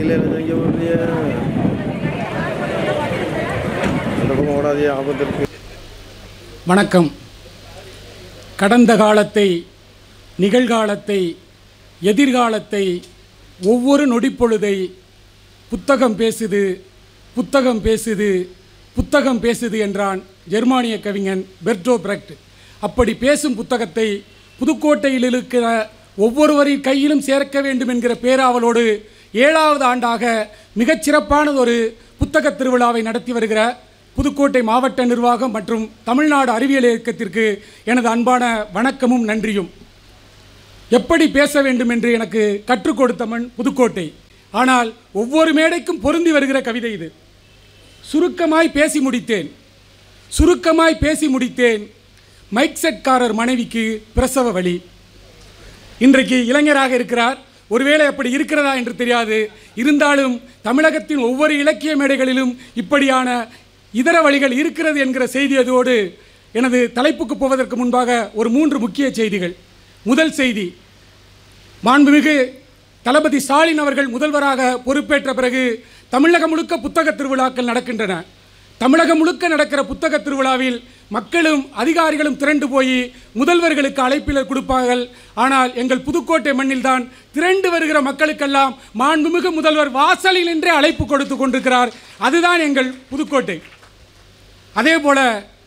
வண்டியில் இங்கே போறியா? அந்த பக்கம் ஓடாதியா, ஆபத்து இருக்கு. வணக்கம். கடந்த காலத்தை, நிகழ்காலத்தை, எதிர்காலத்தை, ஒவ்வொரு நொடிப்பொழுதை புத்தகம் பேசுது, புத்தகம் பேசுது, புத்தகம் பேசுது என்றான் ஜெர்மானிய கவிஞன் பெர்டோல்ட் பிரக்ட். அப்படி பேசும் புத்தகத்தை புதுக்கோட்டையில் இருக்கிற ஒவ்வொருவரின் கையிலும் சேர்க்க வேண்டும் என்கிற பேராவலோடு 7வது ஆண்டாக மிகச்சிறப்பான ஒரு புத்தக திருவிழாவை நடத்தி வருகிற புதுக்கோட்டை மாவட்ட நிர்வாகம் மற்றும் தமிழ்நாடு அறிவியல் இயக்கத்திற்கு எனது அன்பான வணக்கமும் நன்றியும். எப்படி பேச வேண்டும் என்று எனக்கு கற்றுக் கொடுத்த மண் புதுக்கோட்டை. ஆனால் ஒவ்வொரு மேடைக்கும் பொருந்தி வருகிற கவிதை இது. சுருக்கமாய் பேசி முடித்தேன். மைக் செட்காரர் மனைவிக்கு பிரசவ வலி. இன்றைக்கு இளைஞராக இருக்கிறார். ஒருவேளை அப்படி இருக்கிறதா என்று தெரியாது. இருந்தாலும் தமிழகத்தின் ஒவ்வொரு இலக்கிய மேடைகளிலும் இப்படியான இதர வழிகள் இருக்கிறது என்கிற செய்தியதோடு எனது தலைப்புக்கு போவதற்கு முன்பாக ஒரு 3 முக்கிய செய்திகள். முதல் செய்தி, மாண்புமிகு தளபதி ஸ்டாலின் அவர்கள் முதல்வராக பொறுப்பேற்ற பிறகு தமிழகம் முழுக்க புத்தக திருவிழாக்கள் நடக்கின்றன. தமிழகம் முழுக்க நடக்கிற புத்தக திருவிழாவில் மக்களும் அதிகாரிகளும் திரண்டு போய் முதல்வர்களுக்கு அழைப்பிதழ் கொடுப்பார்கள். ஆனால் எங்கள் புதுக்கோட்டை மண்ணில்தான் திரண்டு வருகிற மக்களுக்கெல்லாம் மாண்புமிகு முதல்வர் வாசலில் நின்றே அழைப்பு கொடுத்து கொண்டிருக்கிறார். அதுதான் எங்கள் புதுக்கோட்டை. அதே போல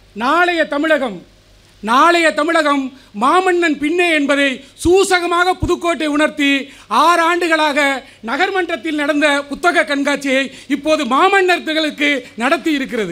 நாளைய தமிழகம் மாமன்னன் பின்னே என்பதை சூசகமாக புதுக்கோட்டை உணர்த்தி 6 ஆண்டுகளாக நகர்மன்றத்தில் நடந்த புத்தக கண்காட்சியை இப்போது மாமன்னர்களுக்கு நடத்தி இருக்கிறது.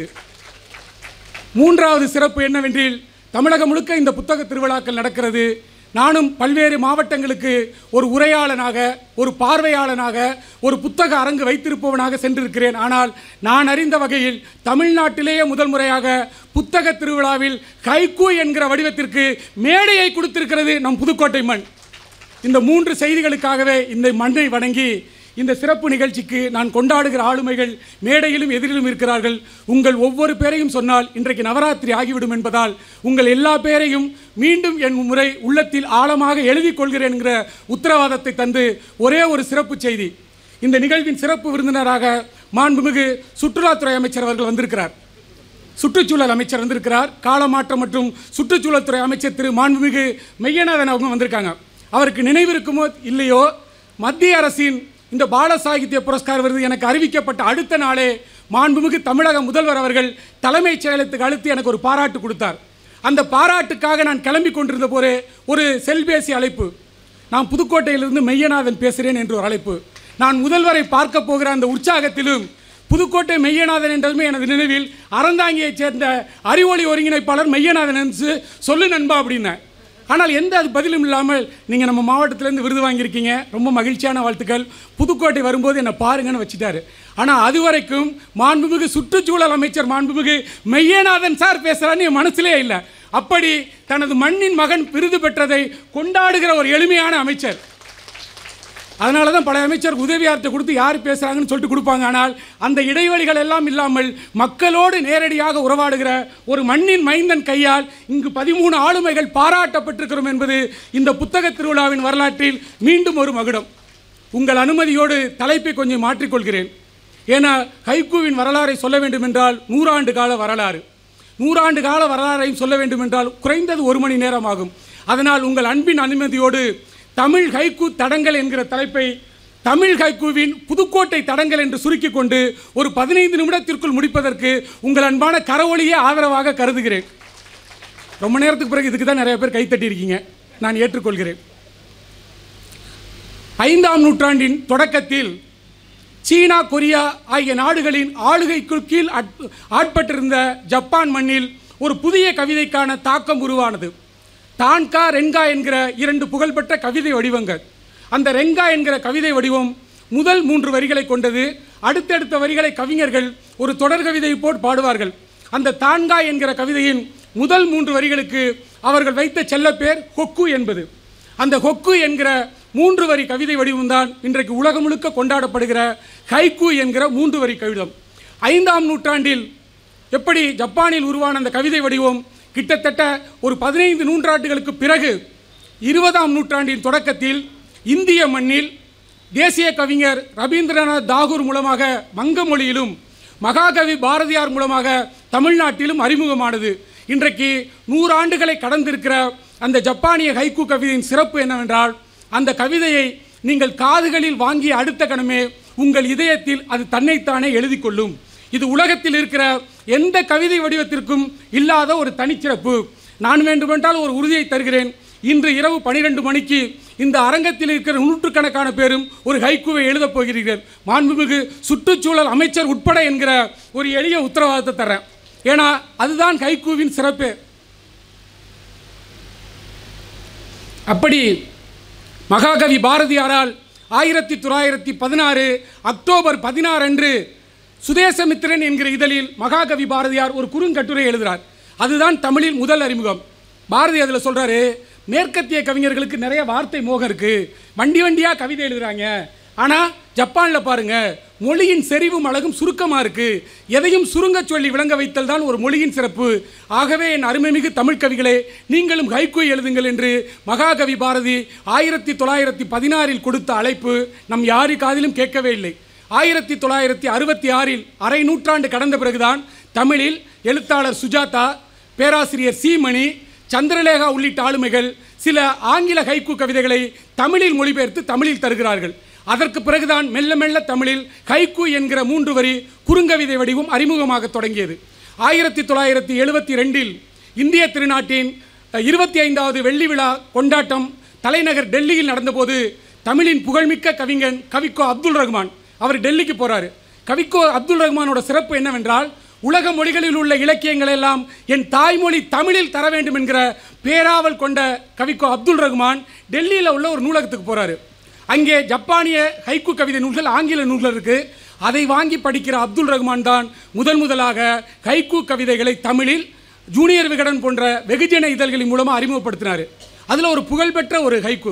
3வது சிறப்பு என்னவென்றில் தமிழகம் முழுக்க இந்த புத்தக திருவிழாக்கள் நடக்கிறது. நானும் பல்வேறு மாவட்டங்களுக்கு ஒரு உரையாளனாக, ஒரு பார்வையாளனாக, ஒரு புத்தக அரங்கு வைத்திருப்பவனாக சென்றிருக்கிறேன். ஆனால் நான் அறிந்த வகையில் தமிழ்நாட்டிலேயே முதல் முறையாக புத்தக திருவிழாவில் ஹைக்கூ என்கிற வடிவத்திற்கு மேடையை கொடுத்திருக்கிறது நம் புதுக்கோட்டை மண். இந்த 3 செய்திகளுக்காகவே இந்த மண்ணை வணங்கி இந்த சிறப்பு நிகழ்ச்சிக்கு நான் கொண்டாடுகிற ஆளுமைகள் மேடையிலும் எதிரிலும் இருக்கிறார்கள். உங்கள் ஒவ்வொரு பேரையும் சொன்னால் இன்றைக்கு நவராத்திரி ஆகிவிடும் என்பதால் உங்கள் எல்லா பேரையும் மீண்டும் என் முறை உள்ளத்தில் ஆழமாக எழுதி கொள்கிறேன் என்கிற உத்தரவாதத்தை தந்து ஒரே ஒரு சிறப்பு செய்தி. இந்த நிகழ்வின் சிறப்பு விருந்தினராக மாண்புமிகு சுற்றுலாத்துறை அமைச்சர் அவர்கள் வந்திருக்கிறார். சுற்றுச்சூழல் அமைச்சர் வந்திருக்கிறார். காலமாற்றம் மற்றும் சுற்றுச்சூழல் துறை அமைச்சர் திரு மாண்புமிகு மெய்யநாதன் அவங்க வந்திருக்காங்க. அவருக்கு நினைவிருக்குமோ இல்லையோ, மத்திய அரசின் இந்த பால சாகித்ய புரஸ்கார் விருது எனக்கு அறிவிக்கப்பட்ட அடுத்த நாளே மாண்புமிகு தமிழக முதல்வர் அவர்கள் தலைமைச் செயலகத்துக்கு அழுத்தி எனக்கு ஒரு பாராட்டு கொடுத்தார். அந்த பாராட்டுக்காக நான் கிளம்பி கொண்டிருந்த போது ஒரு செல்பேசி அழைப்பு. நான் புதுக்கோட்டையிலிருந்து மெய்யநாதன் பேசுகிறேன் என்று ஒரு அழைப்பு. நான் முதல்வரை பார்க்க போகிற அந்த உற்சாகத்திலும் புதுக்கோட்டை மெய்யநாதன் என்றதுமே எனது நினைவில் அறந்தாங்கியைச் சேர்ந்த அறிவொளி ஒருங்கிணைப்பாளர் மெய்யநாதன் என்று சொல்லு நண்பா அப்படின்னேன். ஆனால் எந்த அது பதிலும் இல்லாமல் நீங்கள் நம்ம மாவட்டத்திலேருந்து விருது வாங்கியிருக்கீங்க, ரொம்ப மகிழ்ச்சியான வாழ்த்துக்கள், புதுக்கோட்டை வரும்போது என்னை பாருங்கன்னு வச்சுட்டாரு. ஆனால் அதுவரைக்கும் மாண்புமிகு சுற்றுச்சூழல் அமைச்சர் மாண்புமிகு மெய்யநாதன் சார் பேசுகிறான்னு என் மனசிலே இல்லை. அப்படி தனது மண்ணின் மகன் விருது பெற்றதை கொண்டாடுகிற ஒரு எளிமையான அமைச்சர். அதனால தான் பல அமைச்சருக்கு உதவியார்த்தை கொடுத்து யார் பேசுகிறாங்கன்னு சொல்லிட்டு கொடுப்பாங்க. ஆனால் அந்த இடைவெளிகள் எல்லாம் இல்லாமல் மக்களோடு நேரடியாக உறவாடுகிற ஒரு மண்ணின் மைந்தன் கையால் இங்கு 13 ஆளுமைகள் பாராட்டப்பட்டிருக்கிறோம் என்பது இந்த புத்தக திருவிழாவின் வரலாற்றில் மீண்டும் ஒரு மகுடம். உங்கள் அனுமதியோடு தலைப்பை கொஞ்சம் மாற்றிக்கொள்கிறேன். ஏன்னா ஹைக்கூவின் வரலாறை சொல்ல வேண்டும் என்றால் 100 ஆண்டு கால வரலாறு. 100 ஆண்டு கால வரலாறையும் சொல்ல வேண்டும் என்றால் குறைந்தது 1 மணி நேரம் ஆகும். அதனால் உங்கள் அன்பின் அனுமதியோடு தமிழ் ஹைக்கூ தடங்கள் என்கிற தலைப்பை தமிழ் ஹைக்கூவின் புதுக்கோட்டை தடங்கள் என்று சுருக்கி கொண்டு ஒரு 15 நிமிடத்திற்குள் முடிப்பதற்கு உங்கள் அன்பான கரவொலியே ஆதரவாக கருதுகிறேன். ரொம்ப நேரத்துக்கு பிறகு இதுக்கு தான் நிறைய பேர் கைத்தட்டியிருக்கீங்க, நான் ஏற்றுக்கொள்கிறேன். 5ஆம் நூற்றாண்டின் தொடக்கத்தில் சீனா, கொரியா ஆகிய நாடுகளின் ஆளுகைக்கு கீழ் ஆட்பட்டிருந்த ஜப்பான் மண்ணில் ஒரு புதிய கவிதைக்கான தாக்கம் உருவானது. தான்கா, ரெங்கா என்கிற 2 புகழ்பெற்ற கவிதை வடிவங்கள். அந்த ரெங்கா என்கிற கவிதை வடிவம் முதல் 3 வரிகளை கொண்டது. அடுத்தடுத்த வரிகளை கவிஞர்கள் ஒரு தொடர் கவிதை போல் பாடுவார்கள். அந்த தான்கா என்கிற கவிதையின் முதல் 3 வரிகளுக்கு அவர்கள் வைத்த செல்ல பேர் ஹொக்கு என்பது. அந்த ஹொக்கு என்கிற 3 வரி கவிதை வடிவம்தான் இன்றைக்கு உலகம் முழுக்க கொண்டாடப்படுகிற ஹைக்கூ என்கிற 3 வரி கவிதம். 5ஆம் நூற்றாண்டில் எப்படி ஜப்பானில் உருவான அந்த கவிதை வடிவம் கிட்டத்தட்ட ஒரு 15 நூற்றாண்டுகளுக்கு பிறகு 20ஆம் நூற்றாண்டின் தொடக்கத்தில் இந்திய மண்ணில் தேசிய கவிஞர் ரவீந்திரநாத் தாகூர் மூலமாக வங்க மொழியிலும் மகாகவி பாரதியார் மூலமாக தமிழ்நாட்டிலும் அறிமுகமானது. இன்றைக்கு 100 ஆண்டுகளை கடந்திருக்கிற அந்த ஜப்பானிய ஹைக்கூ கவிதையின் சிறப்பு என்னவென்றால், அந்த கவிதையை நீங்கள் காதுகளில் வாங்கிய அடுத்த கணமே உங்கள் இதயத்தில் அது தன்னைத்தானே எழுதி கொள்ளும். இது உலகத்தில் இருக்கிற எந்த கவிதை வடிவத்திற்கும் இல்லாத ஒரு தனிச்சிறப்பு. நான் வேண்டுமென்றால் ஒரு உறுதியை தருகிறேன். இன்று இரவு 12 மணிக்கு இந்த அரங்கத்தில் இருக்கிற 100கணக்கான பேரும் ஒரு ஹைக்கூவை எழுதப் போகிறீர்கள். மாண்புமிகு சுற்றுச்சூழல் அமைச்சர் உட்பட என்கிற ஒரு எளிய உத்தரவாதத்தை தரேன். ஏன்னா அதுதான் ஹைக்கூவின் சிறப்பு. அப்படி மகாகவி பாரதியாரால் 1916 அக்டோபர் 16 அன்று சுதேசமித்திரன் என்கிற இதழில் மகாகவி பாரதியார் ஒரு குறுங்கட்டுரை எழுதுகிறார். அதுதான் தமிழில் முதல் அறிமுகம். பாரதி அதில் சொல்கிறாரு, மேற்கத்திய கவிஞர்களுக்கு நிறைய வார்த்தை மோகம் இருக்குது, வண்டி வண்டியாக கவிதை எழுதுகிறாங்க. ஆனால் ஜப்பானில் பாருங்கள், மொழியின் செறிவும் அழகும் சுருக்கமாக இருக்குது. எதையும் சுருங்க சொல்லி விளங்க வைத்தல் தான் ஒரு மொழியின் சிறப்பு. ஆகவே என் அருமைமிகு தமிழ் கவிகளே, நீங்களும் ஹைக்கூ எழுதுங்கள் என்று மகாகவி பாரதி 1916 கொடுத்த அழைப்பு நம் யாரு காதிலும் கேட்கவே இல்லை. 1966 அரை நூற்றாண்டு கடந்த பிறகுதான் தமிழில் எழுத்தாளர் சுஜாதா, பேராசிரியர் சி மணி, சந்திரலேகா உள்ளிட்ட ஆளுமைகள் சில ஆங்கில ஹைக்கூ கவிதைகளை தமிழில் மொழிபெயர்த்து தமிழில் தருகிறார்கள். அதற்கு பிறகுதான் மெல்ல மெல்ல தமிழில் ஹைக்கூ என்கிற 3 வரி குறுங்கவிதை வடிவம் அறிமுகமாக தொடங்கியது. 1972 இந்திய திருநாட்டின் 25வது வெள்ளி விழா கொண்டாட்டம் தலைநகர் டெல்லியில் நடந்தபோது தமிழின் புகழ்மிக்க கவிஞன் கவிக்கோ அப்துல் ரஹ்மான் அவர் டெல்லிக்கு போகிறாரு. கவிக்கோ அப்துல் ரஹ்மானோட சிறப்பு என்னவென்றால், உலக மொழிகளில் உள்ள இலக்கியங்கள் எல்லாம் என் தாய்மொழி தமிழில் தர வேண்டும் என்கிற பேராவல் கொண்ட கவிக்கோ அப்துல் ரஹ்மான் டெல்லியில் உள்ள ஒரு நூலகத்துக்கு போகிறாரு. அங்கே ஜப்பானிய ஹைக்கூ கவிதை நூல்கள், ஆங்கில நூல்கள் இருக்குது. அதை வாங்கி படிக்கிற அப்துல் ரஹ்மான் தான் முதலாக ஹைக்கூ கவிதைகளை தமிழில் ஜூனியர் விகடன் போன்ற வெகுஜன இதழ்களின் மூலமாக அறிமுகப்படுத்தினார். அதில் ஒரு புகழ்பெற்ற ஒரு ஹைக்கூ,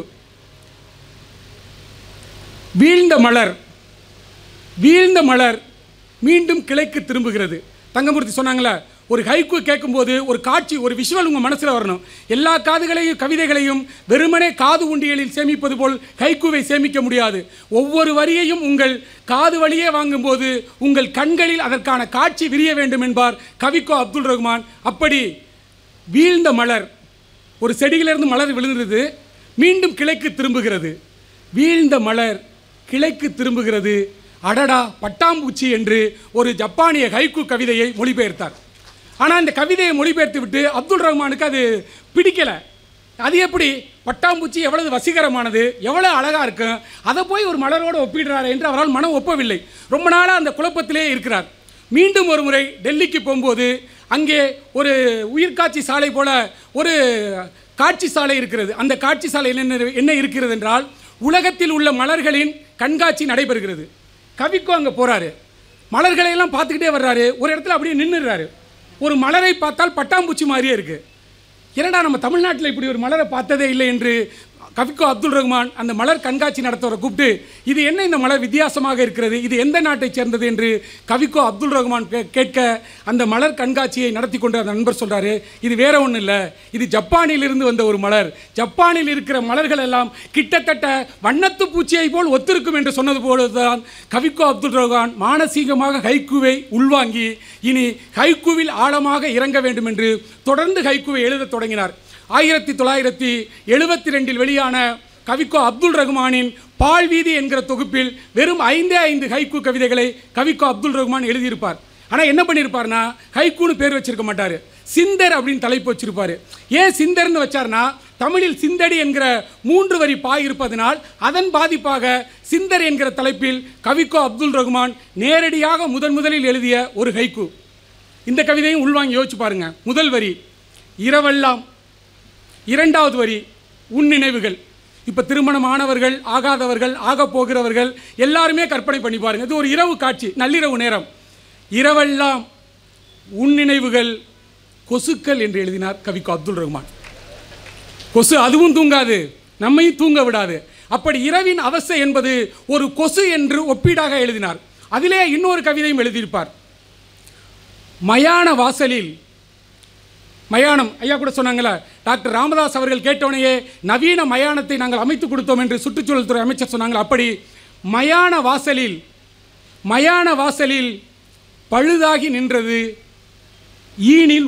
வீழ்ந்த மலர் மீண்டும் கிளைக்கு திரும்புகிறது. தங்கமூர்த்தி சொன்னாங்களே, ஒரு ஹைக்கூ கேட்கும்போது ஒரு காட்சி, ஒரு விஷுவல் உங்கள் மனசில் வரணும். எல்லா காதுகளையும் கவிதைகளையும் வெறுமனே காது உண்டியலில் சேமிப்பது போல் ஹைக்கூவை சேமிக்க முடியாது. ஒவ்வொரு வரியையும் உங்கள் காது வழியே வாங்கும்போது உங்கள் கண்களில் அதற்கான காட்சி விரிய வேண்டும் என்பார் கவிக்கோ அப்துல் ரஹ்மான். அப்படி வீழ்ந்த மலர், ஒரு செடியிலிருந்து மலர் விழுந்தது, மீண்டும் கிளைக்கு திரும்புகிறது. வீழ்ந்த மலர் கிளைக்கு திரும்புகிறது, அடடா பட்டாம்பூச்சி என்று ஒரு ஜப்பானிய ஹைக்கூ கவிதையை மொழிபெயர்த்தார். ஆனால் இந்த கவிதையை மொழிபெயர்த்து விட்டு அப்துல் ரஹ்மானுக்கு அது பிடிக்கலை. அது எப்படி, பட்டாம்பூச்சி எவ்வளவு வசீகரமானது, எவ்வளோ அழகாக இருக்கும், அதை போய் ஒரு மலரோடு ஒப்பிடுறாரு என்று அவரால் மனம் ஒப்பவில்லை. ரொம்ப நாளாக அந்த குழப்பத்திலே இருக்கிறார். மீண்டும் ஒரு முறை டெல்லிக்கு போகும்போது அங்கே ஒரு உயிர்காட்சி சாலை போல ஒரு காட்சி சாலை இருக்கிறது. அந்த காட்சி சாலையில் என்ன இருக்கிறது என்றால், உலகத்தில் உள்ள மலர்களின் கண்காட்சி நடைபெறுகிறது. கவிக்கோ அங்கே போகிறாரு, மலர்களையெல்லாம் பார்த்துக்கிட்டே வர்றாரு. ஒரு இடத்துல அப்படியே நின்றுடுறாரு. ஒரு மலரை பார்த்தால் பட்டாம்பூச்சி மாதிரியே இருக்குது. ஏன்னா நம்ம தமிழ்நாட்டில் இப்படி ஒரு மலரை பார்த்ததே இல்லை என்று கவிக்கோ அப்துல் ரஹ்மான் அந்த மலர் கண்காட்சி நடத்துவரை கூப்பிட்டு, இது என்ன இந்த மலர் வித்தியாசமாக இருக்கிறது, இது எந்த நாட்டைச் சேர்ந்தது என்று கவிக்கோ அப்துல் ரஹ்மான் கேட்க, அந்த மலர் கண்காட்சியை நடத்தி கொண்டு அந்த நண்பர் சொல்கிறாரு, இது வேற ஒன்றும் இல்லை, இது ஜப்பானிலிருந்து வந்த ஒரு மலர். ஜப்பானில் இருக்கிற மலர்கள் எல்லாம் கிட்டத்தட்ட வண்ணத்து பூச்சியை போல் ஒத்திருக்கும் என்று சொன்னது போலதான் கவிக்கோ அப்துல் ரஹ்மான் மானசீகமாக ஹைக்கூவை உள்வாங்கி இனி ஹைக்கூவில் ஆழமாக இறங்க வேண்டும் என்று தொடர்ந்து ஹைக்கூவை எழுதத் தொடங்கினார். 1972 வெளியான கவிக்கோ அப்துல் ரஹ்மானின் பால்வீதி என்கிற தொகுப்பில் வெறும் 5 ஹைக்கூ கவிதைகளை கவிக்கோ அப்துல் ரஹ்மான் எழுதியிருப்பார். ஆனால் என்ன பண்ணியிருப்பார்னா, ஹைக்கூன்னு பேர் வச்சிருக்க மாட்டார், சிந்தர் அப்படின்னு தலைப்பு வச்சிருப்பார். ஏன் சிந்தர்னு வச்சார்னா, தமிழில் சிந்தடி என்கிற 3 வரி பாய் இருப்பதனால் அதன் பாதிப்பாக சிந்தர் என்கிற தலைப்பில் கவிக்கோ அப்துல் ரஹ்மான் நேரடியாக முதலில் எழுதிய ஒரு ஹைக்கூ. இந்த கவிதையும் உள்வாங்கி யோசிச்சு பாருங்க. முதல் வரி இரவெல்லாம், 2வது வரி உன் நினைவுகள். இப்போ திருமணமானவர்கள், ஆகாதவர்கள், ஆக போகிறவர்கள் எல்லாருமே கற்பனை பண்ணி பாருங்கள். இது ஒரு இரவு காட்சி, நள்ளிரவு நேரம். இரவெல்லாம் உன் நினைவுகள் கொசுக்கள் என்று எழுதினார் கவிக்கோ அப்துல் ரஹ்மான். கொசு அதுவும் தூங்காது, நம்மையும் தூங்க விடாது. அப்படி இரவின் அவஸ்தை என்பது ஒரு கொசு என்று ஒப்பீடாக எழுதினார். அதிலே இன்னொரு கவிதையும் எழுதியிருப்பார். மயான வாசலில், மயானம் ஐயா கூட சொன்னாங்களே, டாக்டர் ராமதாஸ் அவர்கள் கேட்டவனையே நவீன மயானத்தை நாங்கள் அமைத்து கொடுத்தோம் என்று சுற்றுச்சூழல் துறை அமைச்சர் சொன்னாங்களே, அப்படி மயான வாசலில் பழுதாகி நின்றது ஈனில்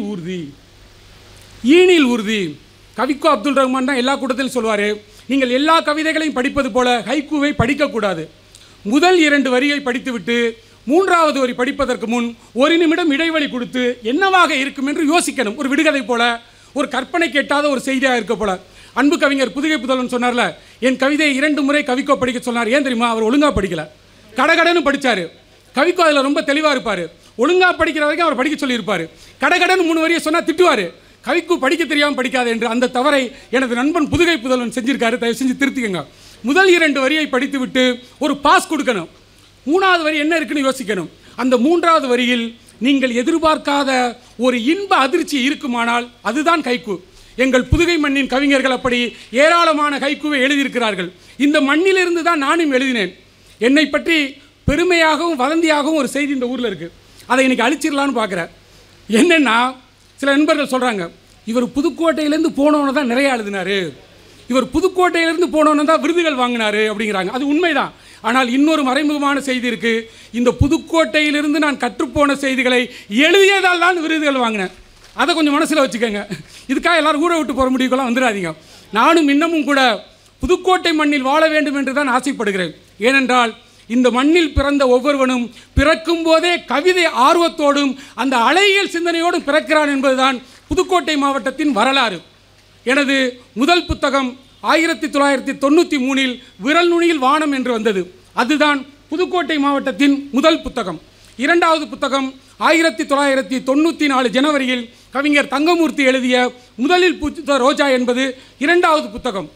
ஊர்தி. கவிக்கோ அப்துல் ரஹ்மான் தான் எல்லா கூட்டத்திலும் சொல்வார், நீங்கள் எல்லா கவிதைகளையும் படிப்பது போல ஹைக்கூவை படிக்கக்கூடாது. முதல் 2 வரியை படித்துவிட்டு 3வது வரி படிப்பதற்கு முன் 1 நிமிடம் இடைவெளி கொடுத்து என்னவாக இருக்கும் என்று யோசிக்கணும். ஒரு விடுகதை போல, ஒரு கற்பனை கேட்டாத ஒரு செய்தியாக இருக்க போல. அன்பு கவிஞர் புதுகை புதல்வன் சொன்னார்ல, என் கவிதையை 2 முறை கவிக்கோ படிக்க சொன்னார். ஏன் தெரியுமா? அவர் ஒழுங்காக படிக்கல, கடகடன்னு படித்தார். கவிக்கோ அதில் ரொம்ப தெளிவாக இருப்பார். ஒழுங்காக படிக்கிற வரைக்கும் அவர் படிக்க சொல்லியிருப்பார். கடகடன்னு 3 வரியை சொன்னால் திட்டுவார், கவிக்கு படிக்க தெரியாமல் படிக்காது என்று. அந்த தவறை எனது நண்பன் புதுகை புதல்வன் செஞ்சிருக்காரு. தயவு செஞ்சு திருத்திக்கங்க. முதல் 2 வரியை படித்து விட்டு ஒரு பாஸ் கொடுக்கணும். 3வது வரி என்ன இருக்குன்னு யோசிக்கணும். அந்த 3வது வரியில் நீங்கள் எதிர்பார்க்காத ஒரு இன்ப அதிர்ச்சி இருக்குமானால் அதுதான் ஹைக்கூ. எங்கள் புதுகை மண்ணின் கவிஞர்கள் அப்படி ஏராளமான ஹைக்கூவை எழுதியிருக்கிறார்கள். இந்த மண்ணிலிருந்து தான் நானும் எழுதினேன். என்னை பற்றி பெருமையாகவும் வதந்தியாகவும் ஒரு செய்தி இந்த ஊரில் இருக்குது. அதை இன்னைக்கு அழிச்சிடலான்னு பார்க்குறேன். என்னென்னா, சில நண்பர்கள் சொல்கிறாங்க, இவர் புதுக்கோட்டையிலேருந்து போனவனை தான் நிறையா எழுதினார், இவர் புதுக்கோட்டையிலேருந்து போனவனை தான் விருதுகள் வாங்கினார் அப்படிங்கிறாங்க. அது உண்மைதான். ஆனால் இன்னொரு மறைமுகமான செய்தி இருக்குது. இந்த புதுக்கோட்டையிலிருந்து நான் கற்றுப்போன செய்திகளை எழுதியதால் தான் விருதுகள் வாங்கினேன். அதை கொஞ்சம் மனசில் வச்சுக்கோங்க. இதுக்காக எல்லோரும் ஊரை விட்டு போகிற முடிவுக்கெல்லாம் வந்துடாதீங்க. நானும் இன்னமும் கூட புதுக்கோட்டை மண்ணில் வாழ வேண்டும் என்று தான் ஆசைப்படுகிறேன். ஏனென்றால் இந்த மண்ணில் பிறந்த ஒவ்வொருவனும் பிறக்கும் போதே கவிதை ஆர்வத்தோடும் அந்த அழகியல் சிந்தனையோடும் பிறக்கிறான் என்பதுதான் புதுக்கோட்டை மாவட்டத்தின் வரலாறு. எனது முதல் புத்தகம் 1993 விரல் நுனியில் வானம் என்று வந்தது. அதுதான் புதுக்கோட்டை மாவட்டத்தின் முதல் புத்தகம். 2வது புத்தகம் 1994 ஜனவரியில் கவிஞர் தங்கமூர்த்தி எழுதிய முதலில் பூத்த ரோஜா என்பது 2வது புத்தகம்.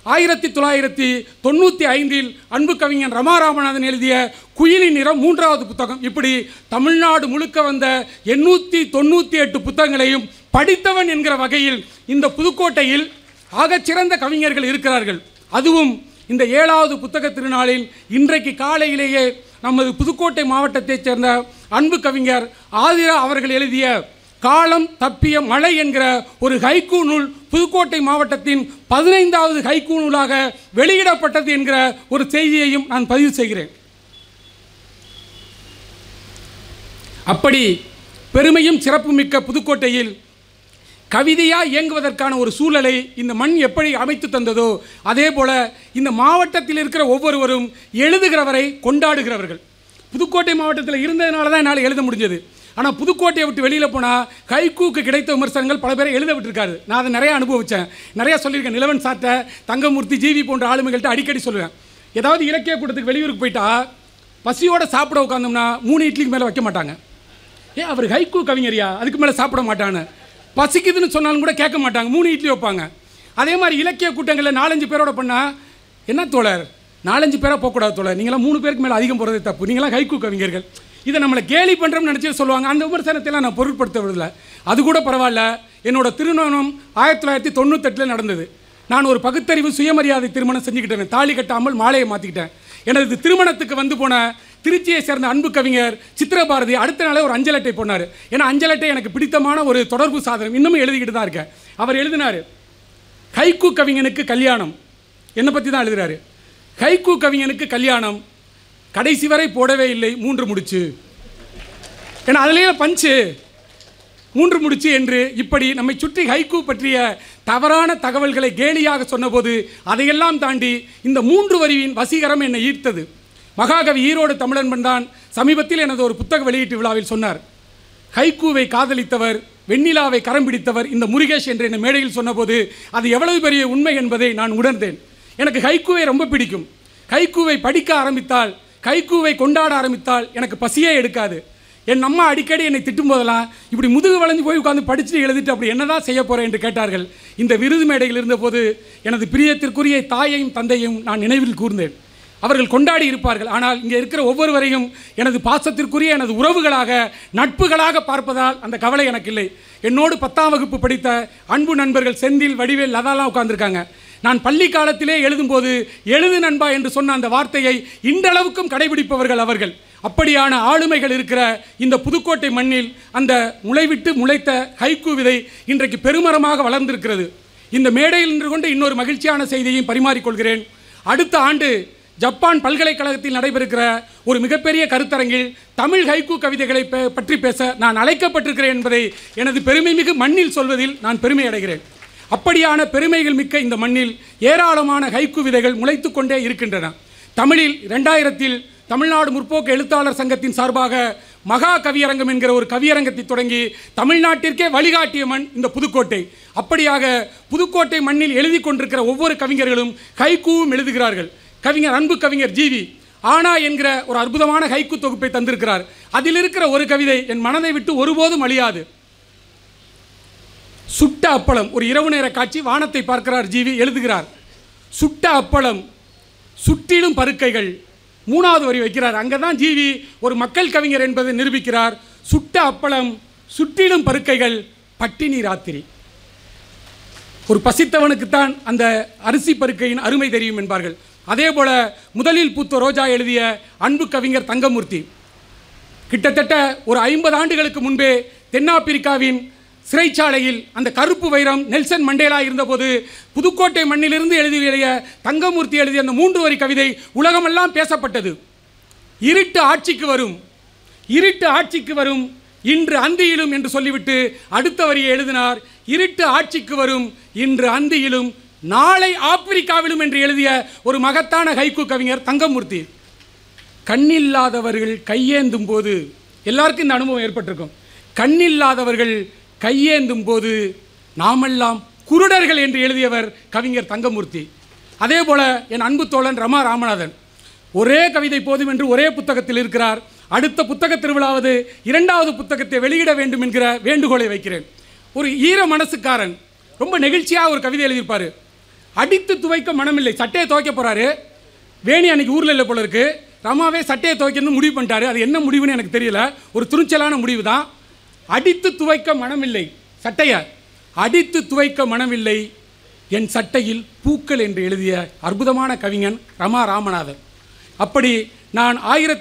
1995 அன்பு கவிஞர் ரமா ராமநாதன் எழுதிய குயிலின் நிறம் 3வது புத்தகம். இப்படி தமிழ்நாடு முழுக்க வந்த 898 புத்தகங்களையும் படித்தவன் என்கிற வகையில் இந்த புதுக்கோட்டையில் ஆகச்சிறந்த கவிஞர்கள் இருக்கிறார்கள். அதுவும் இந்த 7வது புத்தக திருநாளில் இன்றைக்கு காலையிலேயே நமது புதுக்கோட்டை மாவட்டத்தைச் சேர்ந்த அன்பு கவிஞர் ஆதிரா அவர்கள் எழுதிய காலம் தப்பிய மழை என்கிற ஒரு ஹைக்கூ நூல் புதுக்கோட்டை மாவட்டத்தின் 15வது ஹைக்கூ நூலாக வெளியிடப்பட்டது என்கிற ஒரு செய்தியையும் நான் பதிவு செய்கிறேன். அப்படி பெருமையும் சிறப்புமிக்க புதுக்கோட்டையில் கவிதையாக இயங்குவதற்கான ஒரு சூழலை இந்த மண் எப்படி அமைத்து தந்ததோ அதே போல் இந்த மாவட்டத்தில் இருக்கிற ஒவ்வொருவரும் எழுதுகிறவரை கொண்டாடுகிறவர்கள். புதுக்கோட்டை மாவட்டத்தில் இருந்ததுனால தான் என்னால் எழுத முடிஞ்சது. ஆனால் புதுக்கோட்டையை விட்டு வெளியில் போனால் ஹைக்கூக்கு கிடைத்த விமர்சனங்கள் பல பேரை எழுத விட்டுருக்காரு. நான் அதை நிறையா அனுபவித்தேன், நிறையா சொல்லியிருக்கேன். நிலவன் சார்ட்ட, தங்கமூர்த்தி, ஜிவி போன்ற ஆளுமைகள்கிட்ட அடிக்கடி சொல்லுவேன். ஏதாவது இலக்கிய கூட்டத்துக்கு வெளியூருக்கு போயிட்டா பசியோடு சாப்பிட உட்காந்தோம்னா 3 இட்லிக்கு மேலே வைக்க மாட்டாங்க. அவர் ஹைக்கூ கவிஞரியா, அதுக்கு மேலே சாப்பிட மாட்டான்னு. பசிக்குதுன்னு சொன்னாலும் கூட கேட்க மாட்டாங்க, 3 இட்லி வைப்பாங்க. அதே மாதிரி இலக்கிய கூட்டங்களில் 4-5 பேரோட பண்ணால் என்ன தோழர், 4-5 பேராக போகக்கூடாது தோழர், நீங்களாம் 3 பேருக்கு மேலே அதிகம் போகிறதே தப்பு, நீங்களாம் ஹைக்கூ கவிஞர்கள், இதை நம்மளை கேலி பண்ணுறோம்னு நினச்சி சொல்லுவாங்க. அந்த விமர்சனத்தைலாம் நான் பொருட்படுத்த விடலை. அது கூட பரவாயில்ல. என்னோடய திருமணம் 1998 நடந்தது. நான் ஒரு பகுத்தறிவு சுயமரியாதை திருமணம் செஞ்சுக்கிட்டேன். தாலி கட்டாமல் மாலையை மாற்றிக்கிட்டேன். எனது திருமணத்துக்கு வந்து போன திருச்சியை சேர்ந்த அன்பு கவிஞர் சித்திரபாரதி அடுத்த நாளே ஒரு அஞ்சல் அட்டை போனார். ஏன்னா அஞ்சல் அட்டை எனக்கு பிடித்தமான ஒரு தொடர்பு சாதனம், இன்னமும் எழுதிக்கிட்டு தான் இருக்கேன். அவர் எழுதினார், ஹைக்கூ கவிஞனுக்கு கல்யாணம். என்னை பற்றி தான் எழுதுகிறாரு. ஹைக்கூ கவிஞனுக்கு கல்யாணம், கடைசி வரை போடவே இல்லை 3 முடிச்சு. ஏன்னா அதுலேயே பஞ்சு 3 முடிச்சு என்று இப்படி நம்மை சுற்றி ஹைக்கூ பற்றிய தவறான தகவல்களை கேலியாக சொன்னபோது அதையெல்லாம் தாண்டி இந்த 3 வரியின் வசீகரம் என்னை ஈர்த்தது. மகாகவி ஈரோடு தமிழன்பன் தான் சமீபத்தில் எனது ஒரு புத்தக வெளியீட்டு விழாவில் சொன்னார், ஹைக்கூவை காதலித்தவர், வெண்ணிலாவை கரம் பிடித்தவர் இந்த முருகேஷ் என்று என்னை மேடையில் சொன்னபோது அது எவ்வளவு பெரிய உண்மை என்பதை நான் உணர்ந்தேன். எனக்கு ஹைக்கூவை ரொம்ப பிடிக்கும். ஹைக்கூவை படிக்க ஆரம்பித்தால், ஹைக்கூவை கொண்டாட ஆரம்பித்தால் எனக்கு பசியே எடுக்காது. என் அம்மா அடிக்கடி என்னை திட்டும் போதெல்லாம் இப்படி முதுகு வளைஞ்சு போய் உட்காந்து படிச்சுட்டு எழுதிட்டு அப்படி என்னதான் செய்ய போகிறேன் என்று கேட்டார்கள். இந்த விருது மேடையில் இருந்தபோது எனது பிரியத்திற்குரிய தாயையும் தந்தையும் நான் நினைவில் கூர்ந்தேன். அவர்கள் கொண்டாடி இருப்பார்கள். ஆனால் இங்கே இருக்கிற ஒவ்வொருவரையும் எனது பாசத்திற்குரிய எனது உறவுகளாக, நட்புகளாக பார்ப்பதால் அந்த கவலை எனக்கு இல்லை. என்னோடு 10ஆம் வகுப்பு படித்த அன்பு நண்பர்கள் செந்தில், வடிவேல், லதாலாம் உட்கார்ந்துருக்காங்க. நான் பள்ளி காலத்திலே எழுதும்போது எழுது நண்பா என்று சொன்ன அந்த வார்த்தையை இன்றளவுக்கும் கடைபிடிப்பவர்கள் அவர்கள். அப்படியான ஆளுமைகள் இருக்கிற இந்த புதுக்கோட்டை மண்ணில் அந்த முளைவிட்டு முளைத்த ஹைக்கூ விதை இன்றைக்கு பெருமரமாக வளர்ந்திருக்கிறது. இந்த மேடையில் நின்று கொண்டு இன்னொரு மகிழ்ச்சியான செய்தியையும் பரிமாறிக்கொள்கிறேன். அடுத்த ஆண்டு ஜப்பான் பல்கலைக்கழகத்தில் நடைபெறுகிற ஒரு மிகப்பெரிய கருத்தரங்கில் தமிழ் ஹைக்கூ கவிதைகளை பற்றி பேச நான் அழைக்கப்பட்டிருக்கிறேன் என்பதை எனது பெருமைமிகு மண்ணில் சொல்வதில் நான் பெருமை அடைகிறேன். அப்படியான பெருமைகள் மிக்க இந்த மண்ணில் ஏராளமான ஹைக்கூ விதைகள் முளைத்து கொண்டே இருக்கின்றன. தமிழில் 2000 தமிழ்நாடு முற்போக்கு எழுத்தாளர் சங்கத்தின் சார்பாக மகா கவியரங்கம் என்கிற ஒரு கவியரங்கத்தை தொடங்கி தமிழ்நாட்டிற்கே வழிகாட்டிய மண் இந்த புதுக்கோட்டை. அப்படியாக புதுக்கோட்டை மண்ணில் எழுதி கொண்டிருக்கிற ஒவ்வொரு கவிஞர்களும் ஹைக்கூவும் எழுதுகிறார்கள். கவிஞர் அன்பு கவிஞர் ஜிவி ஆனா என்கிற ஒரு அற்புதமான ஹைக்கூ தொகுப்பை தந்திருக்கிறார். அதில் இருக்கிற ஒரு கவிதை என் மனதை விட்டு ஒருபோதும் அழியாது. சுட்ட அப்பளம், ஒரு இரவு நேர காட்சி, வானத்தை பார்க்கிறார் ஜிவி, எழுதுகிறார் சுட்ட அப்பளம் சுற்றிலும் பருக்கைகள். 3வது வரி வைக்கிறார். அங்கே தான் ஜிவி ஒரு மக்கள் கவிஞர் என்பதை நிரூபிக்கிறார். சுட்ட அப்பளம் சுற்றிலும் பருக்கைகள் பட்டினி ராத்திரி. ஒரு பசித்தவனுக்குத்தான் அந்த அரிசி பருக்கையின் அருமை தெரியும் என்பார்கள். அதே போல முதலில் பூத்த ரோஜா எழுதிய அன்பு கவிஞர் தங்கமூர்த்தி கிட்டத்தட்ட ஒரு 50 ஆண்டுகளுக்கு முன்பே தென்னாப்பிரிக்காவின் சிறைச்சாலையில் அந்த கருப்பு வைரம் நெல்சன் மண்டேலா இருந்தபோது புதுக்கோட்டை மண்ணிலிருந்து எழுதிய தங்கமூர்த்தி எழுதிய அந்த 3 வரி கவிதை உலகமெல்லாம் பேசப்பட்டது. இருட்டு ஆட்சிக்கு வரும், இருட்டு ஆட்சிக்கு வரும் இன்று அந்தியிலும் என்று சொல்லிவிட்டு அடுத்த வரியை எழுதினார். இருட்டு ஆட்சிக்கு வரும் இன்று அந்தியிலும் நாளை ஆப்பிரிக்காவிலும் என்று எழுதிய ஒரு மகத்தான ஹைக்கூ கவிஞர் தங்கமூர்த்தி. கண்ணில்லாதவர்கள் கையேந்தும் போது, எல்லாருக்கும் இந்த அனுபவம் ஏற்பட்டிருக்கும், கண்ணில்லாதவர்கள் கையேந்தும் போது நாமெல்லாம் குருடர்கள் என்று எழுதியவர் கவிஞர் தங்கமூர்த்தி. அதே போல என் அன்பு தோழன் ரமா ராமநாதன் ஒரே கவிதை போதும் என்று ஒரே புத்தகத்தில் இருக்கிறார். அடுத்த புத்தக திருவிழாவது 2வது புத்தகத்தை வெளியிட வேண்டும் என்கிற வேண்டுகோளை வைக்கிறேன். ஒரு ஈர மனசுக்காரன் ரொம்ப நெகிழ்ச்சியாக ஒரு கவிதை எழுதியிருப்பார். அடித்து துவைக்க மனமில்லை, சட்டையை துவைக்க போகிறாரு. வேணி அன்னைக்கு ஊரில் இல்லை போல இருக்கு. ரமாவே சட்டையை துவைக்கணும்னு முடிவு பண்ணிட்டாரு. அது என்ன முடிவுன்னு எனக்கு தெரியல, ஒரு துணிச்சலான முடிவு தான். அடித்து துவைக்க மனமில்லை, சட்டையை அடித்து துவைக்க மனமில்லை, என் சட்டையில் பூக்கள் என்று எழுதிய அற்புதமான கவிஞன் ரமா ராமநாதன். அப்படி நான்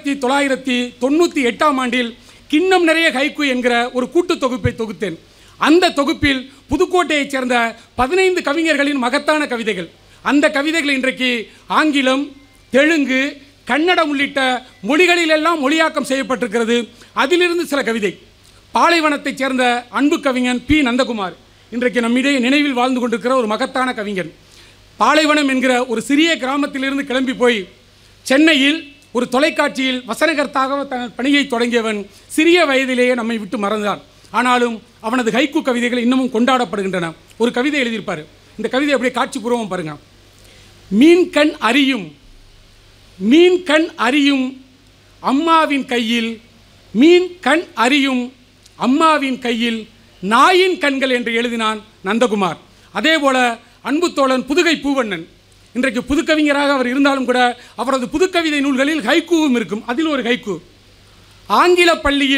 1998ஆம் ஆண்டில் கிண்ணம் நிறைய ஹைக்கூ என்கிற ஒரு கூட்டு தொகுப்பை தொகுத்தேன். அந்த தொகுப்பில் புதுக்கோட்டையைச் சேர்ந்த 15 கவிஞர்களின் மகத்தான கவிதைகள். அந்த கவிதைகள் இன்றைக்கு ஆங்கிலம், தெலுங்கு, கன்னடம் உள்ளிட்ட மொழிகளிலெல்லாம் மொழியாக்கம் செய்யப்பட்டிருக்கிறது. அதிலிருந்து சில கவிதை. பாலைவனத்தைச் சேர்ந்த அன்பு கவிஞன் பி நந்தகுமார் இன்றைக்கு நம்மிடையே நினைவில் வாழ்ந்து கொண்டிருக்கிற ஒரு மகத்தான கவிஞன். பாலைவனம் என்கிற ஒரு சிறிய கிராமத்திலிருந்து கிளம்பி போய் சென்னையில் ஒரு தொலைக்காட்சியில் வசனகர்த்தாக தன் பணியை தொடங்கியவன் சிறிய வயதிலேயே நம்மை விட்டு மறந்தான். ஆனாலும் அவனது ஹைக்கூ கவிதைகள் இன்னமும் கொண்டாடப்படுகின்றன. ஒரு கவிதை எழுதியிருப்பார். இந்த கவிதை அப்படியே காட்சிபூர்வம் பாருங்க. மீன் கண் அறியும், மீன் கண் அறியும் அம்மாவின் கையில், மீன் கண் அறியும் அம்மாவின் கையில் நாயின் கண்கள் என்று எழுதினான் நந்தகுமார். அதே போல அன்பு தோழன் புதுகை பூவண்ணன் இன்றைக்கு புதுக்கவிஞராக அவர் இருந்தாலும் கூட அவரது புதுக்கவிதை நூல்களில் ஹைக்கூவும் இருக்கும். அதில் ஒரு ஹைக்கூ. ஆங்கில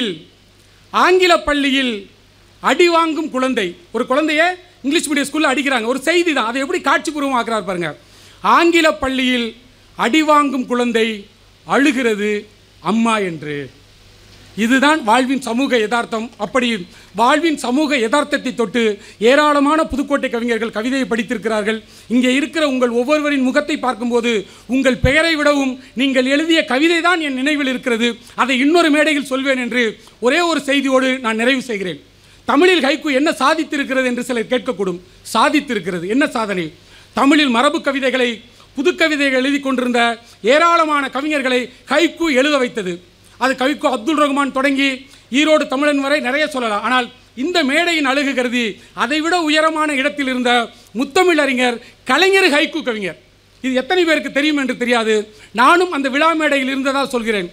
பள்ளியில் அடி வாங்கும் குழந்தை. ஒரு குழந்தைய இங்கிலீஷ் மீடியம் ஸ்கூலில் அடிக்கிறாங்க, ஒரு செய்தி தான். அதை எப்படி காட்சிபூர்வம் ஆக்குறாரு பாருங்க. ஆங்கில பள்ளியில் அடி வாங்கும் குழந்தை அழுகிறது அம்மா என்று. இதுதான் வாழ்வின் சமூக யதார்த்தம். அப்படி வாழ்வின் சமூக யதார்த்தத்தை தொட்டு ஏராளமான புதுக்கோட்டை கவிஞர்கள் கவிதையை படித்திருக்கிறார்கள். இங்கே இருக்கிற உங்கள் ஒவ்வொருவரின் முகத்தை பார்க்கும்போது உங்கள் பெயரை விடவும் நீங்கள் எழுதிய கவிதை தான் என் நினைவில் இருக்கிறது. அதை இன்னொரு மேடையில் சொல்வேன் என்று ஒரே ஒரு செய்தியோடு நான் நிறைவு செய்கிறேன். தமிழில் ஹைக்கூ என்ன சாதித்திருக்கிறது என்று சிலர் கேட்கக்கூடும். சாதித்திருக்கிறது. என்ன சாதனை? தமிழில் மரபு கவிதைகளை, புதுக்கவிதைகள் எழுதி கொண்டிருந்த ஏராளமான கவிஞர்களை ஹைக்கூ எழுத வைத்தது. அது கவிக்கோ அப்துல் ரஹ்மான் தொடங்கி ஈரோடு தமிழன் வரை நிறைய சொல்லலாம். ஆனால் இந்த மேடையின் அழகு கருதி அதைவிட உயரமான இடத்தில் இருந்த முத்தமிழறிஞர் கலைஞர் ஹைக்கூ கவிஞர். இது எத்தனை பேருக்கு தெரியும் என்று தெரியாது. நானும் அந்த விழா மேடையில் இருந்ததால் சொல்கிறேன்.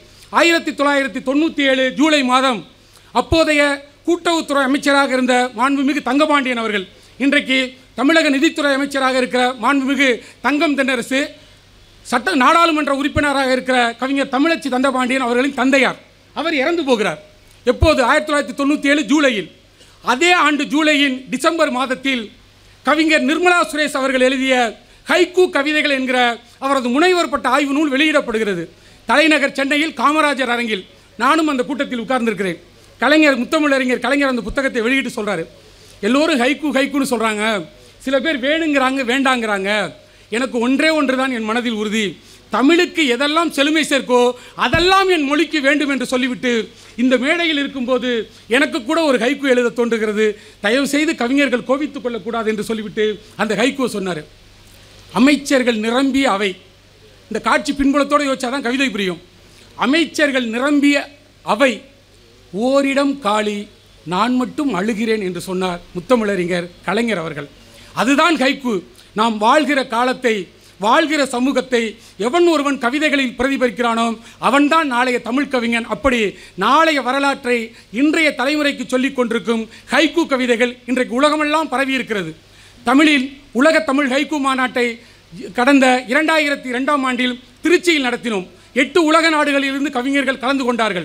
1997 ஜூலை மாதம் அப்போதைய கூட்டுறவுத்துறை அமைச்சராக இருந்த மாண்புமிகு தங்கபாண்டியன் அவர்கள், இன்றைக்கு தமிழக நிதித்துறை அமைச்சராக இருக்கிற மாண்புமிகு தங்கம் தென்னரசு, நாடாளுமன்ற உறுப்பினராக இருக்கிற கவிஞர் தமிழச்சி தண்டபாண்டியன் அவர்களின் தந்தையார், அவர் இறந்து போகிறார். எப்போது? 1997 ஜூலையில். அதே ஆண்டு ஜூலையின் டிசம்பர் மாதத்தில் கவிஞர் நிர்மலா சுரேஷ் அவர்கள் எழுதிய ஹைக்கூ கவிதைகள் என்கிற அவரது முனைவர் பட்ட ஆய்வு நூல் வெளியிடப்படுகிறது. தலைநகர் சென்னையில் காமராஜர் அரங்கில் நானும் அந்த கூட்டத்தில் உட்கார்ந்திருக்கிறேன். முத்தமிழறிஞர் கலைஞர் அந்த புத்தகத்தை வெளியிட்டு சொல்கிறாரு, எல்லோரும் ஹைக்கூன்னு சொல்கிறாங்க, சில பேர் வேணுங்கிறாங்க வேண்டாங்கிறாங்க, எனக்கு ஒன்றே ஒன்று தான் என் மனதில் உறுதி, தமிழுக்கு எதெல்லாம் செழுமை சேர்க்கோ அதெல்லாம் என் மொழிக்கு வேண்டும் என்று சொல்லிவிட்டு இந்த மேடையில் இருக்கும்போது எனக்கு கூட ஒரு ஹைக்கூ எழுத தோன்றுகிறது. தயவு செய்து கவிஞர்கள் கோபித்துக் கொள்ளக்கூடாது என்று சொல்லிவிட்டு அந்த ஹைக்கூ சொன்னார். அமைச்சர்கள் நிரம்பிய அவை. இந்த காட்சி பின்புலத்தோடு யோசிச்சாதான் கவிதை புரியும். அமைச்சர்கள் நிரம்பிய அவை, ஓரிடம் காலி, நான் மட்டும் அழுகிறேன் என்று சொன்னார் முத்தமிழறிஞர் கலைஞர் அவர்கள். அதுதான் ஹைக்கூ. நாம் வாழ்கிற காலத்தை, வாழ்கிற சமூகத்தை எவன் ஒருவன் கவிதைகளில் பிரதிபலிக்கிறானோ அவன்தான் நாளைய தமிழ் கவிஞன். அப்படி நாளைய வரலாற்றை இன்றைய தலைமுறைக்கு சொல்லிக் கொண்டிருக்கும் ஹைக்கூ கவிதைகள் இன்றைக்கு உலகமெல்லாம் பரவி இருக்கிறது. தமிழில் உலக தமிழ் ஹைக்கூ மாநாட்டை கடந்த 2002ஆம் ஆண்டில் திருச்சியில் நடத்தினோம். 8 உலக நாடுகளிலிருந்து கவிஞர்கள் கலந்து கொண்டார்கள்.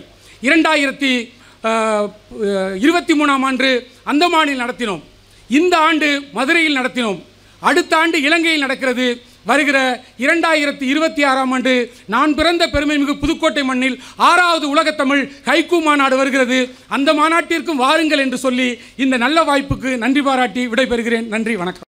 2023ஆம் ஆண்டு அந்தமானில் நடத்தினோம். இந்த ஆண்டு மதுரையில் நடத்தினோம். அடுத்த ஆண்டு இலங்கையில் நடக்கிறது. வருகிற 2026ஆம் ஆண்டு நான் பிறந்த பெருமைமிகு புதுக்கோட்டை மண்ணில் 6வது உலகத்தமிழ் ஹைக்கூ மாநாடு வருகிறது. அந்த மாநாட்டிற்கும் வாருங்கள் என்று சொல்லி இந்த நல்ல வாய்ப்புக்கு நன்றி பாராட்டி விடைபெறுகிறேன். நன்றி, வணக்கம்.